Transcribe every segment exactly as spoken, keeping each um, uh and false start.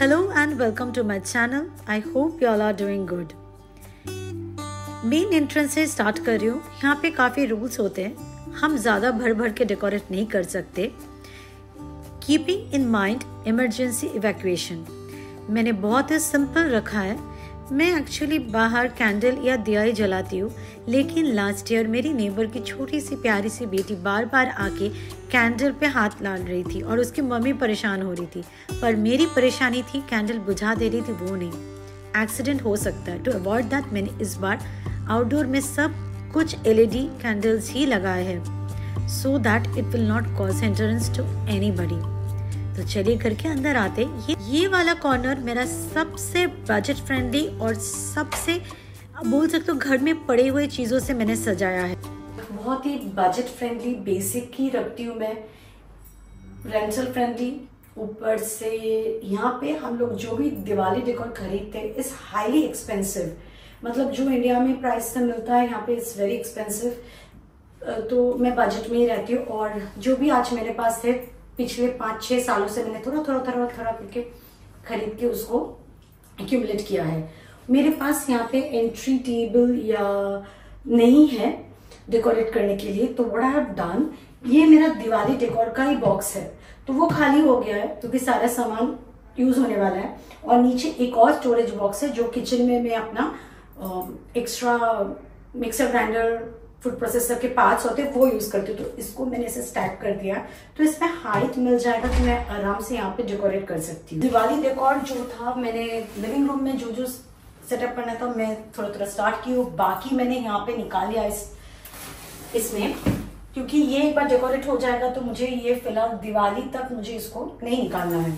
Hello and welcome to my channel. I hope you all are doing good. Main entrance से start कर रही हूँ। यहाँ पे काफ़ी रूल्स होते हैं, हम ज़्यादा भर भर के डेकोरेट नहीं कर सकते। Keeping in mind emergency evacuation, मैंने बहुत ही सिंपल रखा है। मैं एक्चुअली बाहर कैंडल या दिया ही जलाती हूँ, लेकिन लास्ट ईयर मेरी नेबर की छोटी सी प्यारी सी बेटी बार बार आके कैंडल पे हाथ डाल रही थी और उसकी मम्मी परेशान हो रही थी, पर मेरी परेशानी थी कैंडल बुझा दे रही थी वो नहीं। एक्सीडेंट हो सकता है। टू अवॉइड दैट मैंने इस बार आउटडोर में सब कुछ एलईडी कैंडल्स ही लगाए हैं, so that it will not cause hindrance to anybody. तो चलिए घर के अंदर आते। ये ये वाला कॉर्नर मेरा सबसे बजट फ्रेंडली और सबसे बोल सकते हो घर में पड़े हुए चीजों से मैंने सजाया है। बहुत ही बजट फ्रेंडली बेसिक ही रखती हूँ मैं, रेंटल फ्रेंडली। ऊपर से यहाँ पे हम लोग जो भी दिवाली डेकोर खरीदते हैं इस हाईली एक्सपेंसिव, मतलब जो इंडिया में प्राइस से मिलता है यहाँ पे इट्स वेरी एक्सपेंसिव। तो मैं बजट में ही रहती हूँ और जो भी आज मेरे पास है पिछले पाँच छः सालों से मैंने थोड़ा थोड़ा थोड़ा थोड़ा करके खरीद के उसको एक्यूमुलेट किया है। मेरे पास यहाँ पे एंट्री टेबल या नहीं है डेकोरेट करने के लिए, तो व्हाट आई हैव डन, ये मेरा दिवाली डेकोर का ही बॉक्स है, तो वो खाली हो गया है क्योंकि तो सारा सामान यूज होने वाला है। और नीचे एक और स्टोरेज बॉक्स है जो किचन में मैं अपना extra mixer grinder food processor के पार्ट्स होते हैं वो यूज करती हूँ, तो इसको मैंने इसे स्टैक कर दिया, तो इसमें हाइट मिल जाएगा तो मैं आराम से यहाँ पे डेकोरेट कर सकती हूँ। दिवाली डेकोर जो था मैंने लिविंग रूम में जो जो सेटअप करना था मैं थोड़ा थोड़ा स्टार्ट की हूँ, बाकी मैंने यहाँ पे निकाल लिया इस इसमें, क्योंकि ये एक बार डेकोरेट हो जाएगा तो मुझे ये फिलहाल दिवाली तक मुझे इसको नहीं निकालना है।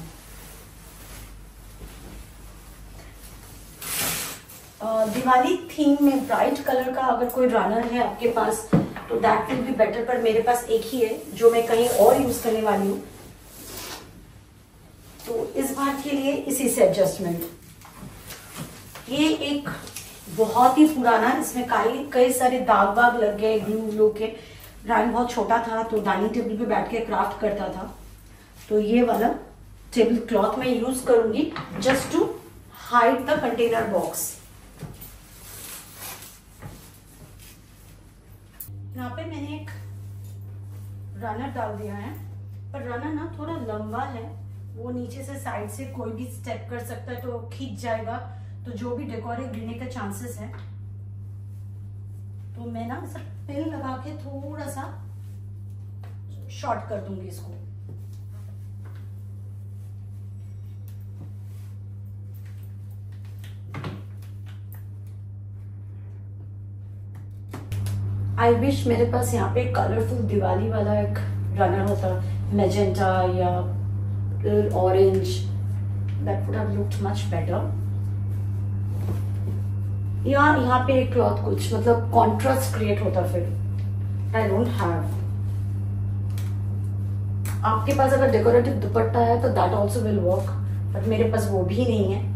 दिवाली थीम में ब्राइट कलर का अगर कोई रनर है आपके पास तो दैट विल बी बेटर, पर मेरे पास एक ही है जो मैं कहीं और यूज करने वाली हूँ, तो इस बार के लिए इसी से एडजस्टमेंट। ये एक बहुत ही पुराना, इसमें कई कई सारे दाग वाग लग गए ग्लू ग्लू के। रैंक बहुत छोटा था तो डाइनिंग टेबल पे बैठ के क्राफ्ट करता था, तो ये वाला टेबल क्लॉथ मैं यूज करूंगी just to hide the container box. यहाँ पे मैंने एक रनर डाल दिया है, पर रनर ना थोड़ा लंबा है, वो नीचे से साइड से कोई भी स्टेप कर सकता है तो खींच जाएगा, तो जो भी डेकोर है गिरने का चांसेस है। तो मैं ना सब पिन लगा के थोड़ा सा शॉर्ट कर दूंगी इसको। आई विश मेरे पास यहाँ पे कलरफुल दिवाली वाला एक रनर होता, मैजेंटा या orange, that would have looked much better. यहाँ यहाँ पे एक क्लॉथ कुछ मतलब कॉन्ट्रास्ट क्रिएट होता, फिर आई डोंट हैव। आपके पास अगर डेकोरेटिव दुपट्टा है तो that also will work, but मेरे पास वो भी नहीं है।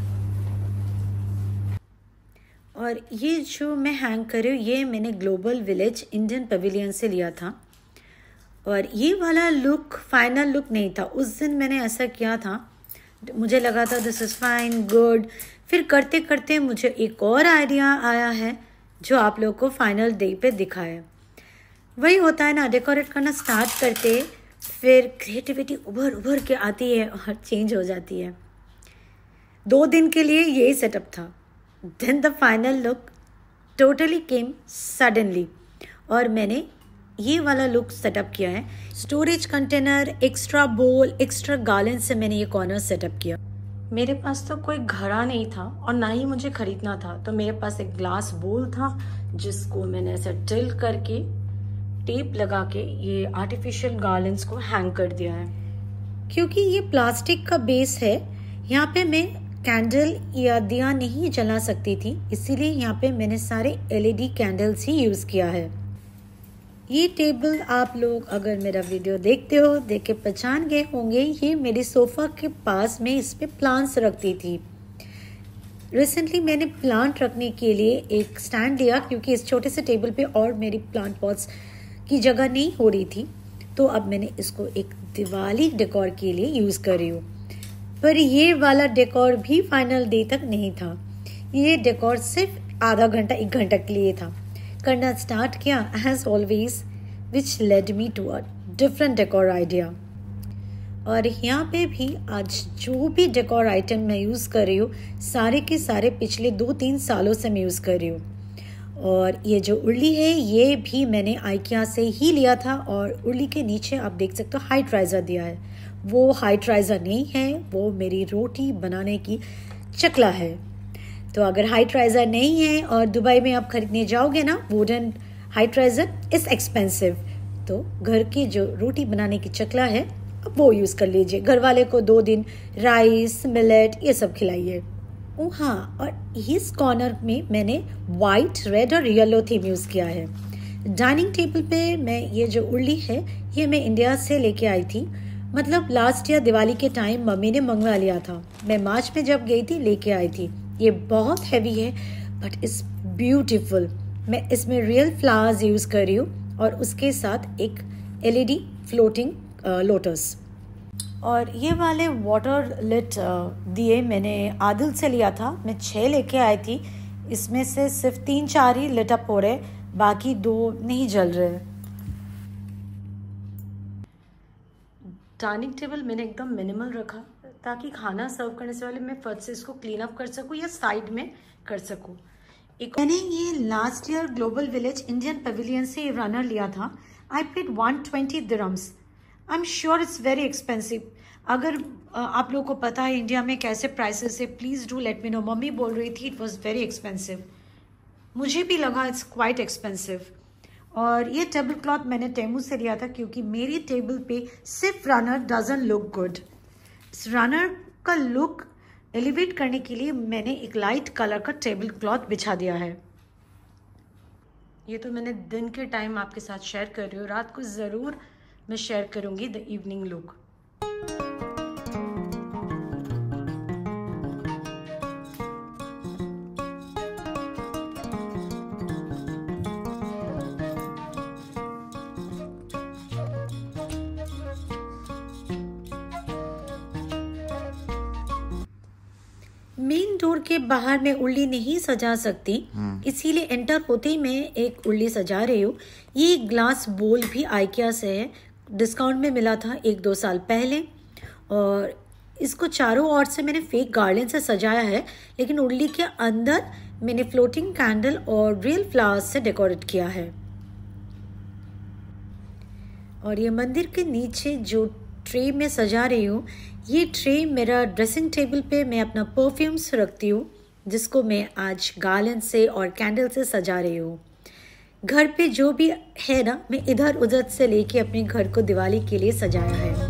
और ये जो मैं हैंग कर रही हूँ ये मैंने ग्लोबल विलेज इंडियन पवेलियन से लिया था, और ये वाला लुक फाइनल लुक नहीं था। उस दिन मैंने ऐसा किया था, मुझे लगा था दिस इज फाइन गुड, फिर करते करते मुझे एक और आइडिया आया है जो आप लोगों को फाइनल डे पे दिखाया। वही होता है ना, डेकोरेट करना स्टार्ट करते फिर क्रिएटिविटी उभर उभर के आती है और चेंज हो जाती है। दो दिन के लिए यही सेटअप था, then the final look totally came suddenly, और मैंने ये वाला लुक सेटअप किया है। Storage container, extra bowl, extra garland से मैंने ये कॉर्नर सेटअप किया। मेरे पास तो कोई घड़ा नहीं था और ना ही मुझे खरीदना था, तो मेरे पास एक ग्लास बोल था जिसको मैंने ऐसे टिल्ट करके टेप लगा के ये आर्टिफिशियल गार्लेंड्स को हैंग कर दिया है। क्योंकि ये प्लास्टिक का बेस है, यहाँ पे मैं कैंडल या दिया नहीं जला सकती थी, इसीलिए यहाँ पे मैंने सारे एलईडी कैंडल्स ही यूज किया है। ये टेबल आप लोग अगर मेरा वीडियो देखते हो देख के पहचान गए होंगे, ये मेरी सोफा के पास में इस पे प्लांट्स रखती थी। रिसेंटली मैंने प्लांट रखने के लिए एक स्टैंड लिया क्योंकि इस छोटे से टेबल पे और मेरी प्लांट पॉट्स की जगह नहीं हो रही थी, तो अब मैंने इसको एक दिवाली डेकोर के लिए यूज कर रही हूँ। पर ये वाला डेकोर भी फाइनल डे तक नहीं था। ये डेकोर सिर्फ आधा घंटा एक घंटा के लिए था। करना स्टार्ट किया as always, which led me to a different decor idea. और यहाँ पे भी आज जो भी डेकोर आइटम मैं यूज़ कर रही हूँ सारे के सारे पिछले दो तीन सालों से मैं यूज़ कर रही हूँ। और ये जो उर्ली है ये भी मैंने आइकिया से ही लिया था। और उर्ली के नीचे आप देख सकते हो हाइट राइज़र दिया है। वो हाइट राइज़र नहीं है, वो मेरी रोटी बनाने की चकला है। तो अगर हाइट राइज़र नहीं है और दुबई में आप खरीदने जाओगे ना wooden height riser is expensive, तो घर की जो रोटी बनाने की चकला है अब वो यूज़ कर लीजिए। घर वाले को दो दिन राइस मिलेट ये सब खिलाइए। ओ हाँ, और इस कॉर्नर में मैंने वाइट रेड और येलो थीम यूज़ किया है। डाइनिंग टेबल पे मैं ये जो उर्ली है ये मैं इंडिया से लेके आई थी। मतलब लास्ट ईयर दिवाली के टाइम मम्मी ने मंगवा लिया था। मैं मार्च में जब गई थी लेके आई थी। ये बहुत हैवी है बट इट्स ब्यूटीफुल। मैं इसमें रियल फ्लावर्स यूज़ कर रही हूँ और उसके साथ एक एलईडी फ्लोटिंग लोटस। और ये वाले वाटर लिट दिए मैंने आदिल से लिया था। मैं छः लेके आई थी, इसमें से सिर्फ तीन चार ही लिट अप हो रहे, बाकी दो नहीं जल रहे। डाइनिंग टेबल मैंने एकदम मिनिमल रखा ताकि खाना सर्व करने से पहले मैं फट से इसको क्लीन अप कर सकूं या साइड में कर सकूं। एक मैंने ये last year global village Indian pavilion से रनर लिया था। I paid one twenty dirhams. I am sure it's very expensive. अगर आप लोगों को पता है इंडिया में कैसे प्राइसेस है please do let me know. Mummy बोल रही थी इट वॉज वेरी एक्सपेंसिव, मुझे भी लगा इट्स क्वाइट एक्सपेंसिव। और ये टेबल क्लॉथ मैंने टेमू से लिया था क्योंकि मेरी टेबल पे सिर्फ रनर डजंट लुक गुड। इस रनर का लुक एलिवेट करने के लिए मैंने एक लाइट कलर का टेबल क्लॉथ बिछा दिया है। ये तो मैंने दिन के टाइम आपके साथ शेयर कर रही हूँ, रात को ज़रूर मैं शेयर करूंगी the evening look. Main door के बाहर मैं उर्ली नहीं सजा सकती, इसीलिए एंटर होते ही मैं एक उर्ली सजा रही हूँ। ये ग्लास बोल भी आइकिया से है, डिस्काउंट में मिला था एक दो साल पहले। और इसको चारों ओर से मैंने फेक गार्डन से सजाया है, लेकिन उर्ली के अंदर मैंने फ्लोटिंग कैंडल और रियल फ्लावर्स से डेकोरेट किया है। और ये मंदिर के नीचे जो ट्रे में सजा रही हूँ, ये ट्रे मेरा ड्रेसिंग टेबल पे मैं अपना परफ्यूम्स रखती हूँ, जिसको मैं आज गार्लैंड से और कैंडल से सजा रही हूँ। घर पे जो भी है ना, मैं इधर उधर से लेके अपने घर को दिवाली के लिए सजाया है।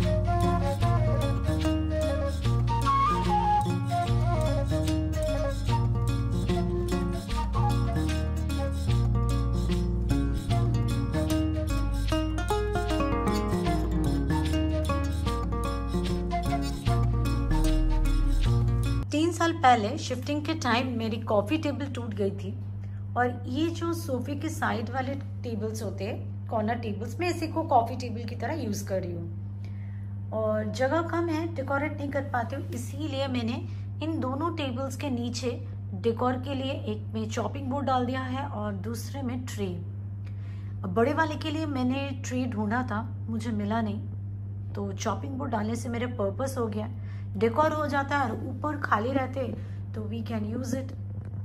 तीन साल पहले शिफ्टिंग के टाइम मेरी कॉफ़ी टेबल टूट गई थी। और ये जो सोफे के साइड वाले टेबल्स होते हैं, कॉर्नर टेबल्स, मैं इसी को कॉफ़ी टेबल की तरह यूज़ कर रही हूँ। और जगह कम है, डेकोरेट नहीं कर पाती हूँ, इसीलिए मैंने इन दोनों टेबल्स के नीचे डेकोर के लिए एक में चॉपिंग बोर्ड डाल दिया है और दूसरे में ट्रे। बड़े वाले के लिए मैंने ट्रे ढूंढा था, मुझे मिला नहीं, तो चॉपिंग बोर्ड डालने से मेरे पर्पस हो गया। डेकोर हो जाता है और ऊपर खाली रहते तो we can use it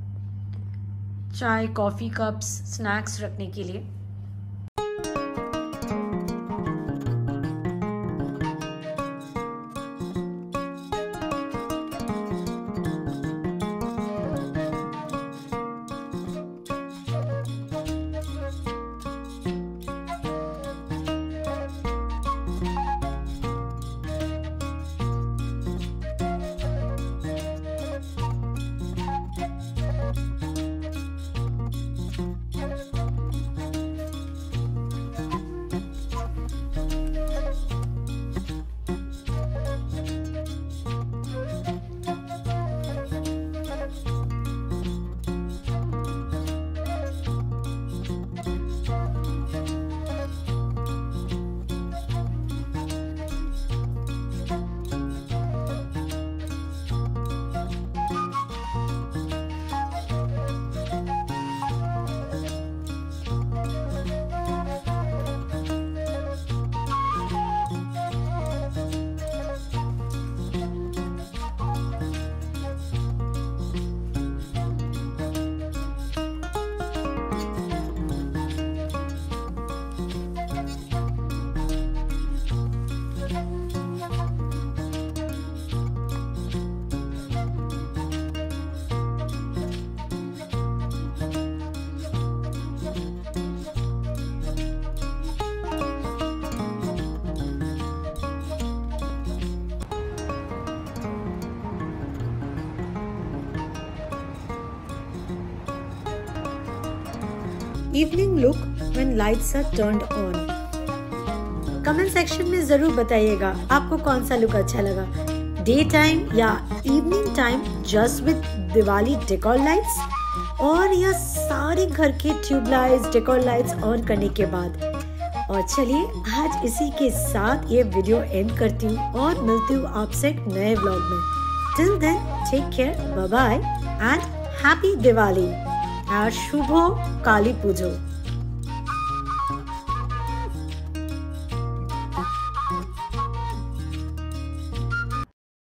chai coffee cups snacks रखने के लिए। Evening look when lights are turned on. Comment section में जरूर बताइएगा आपको कौन सा लुक अच्छा लगा, डे टाइम या evening time just with Diwali decor lights, और या सारे घर के tube lights decor lights on करने के बाद। और चलिए आज इसी के साथ ये वीडियो एंड करती हूँ और मिलती हूँ आपसे एक नए व्लॉग में। Till then take care, bye bye and happy Diwali और शुभ काली पूजो।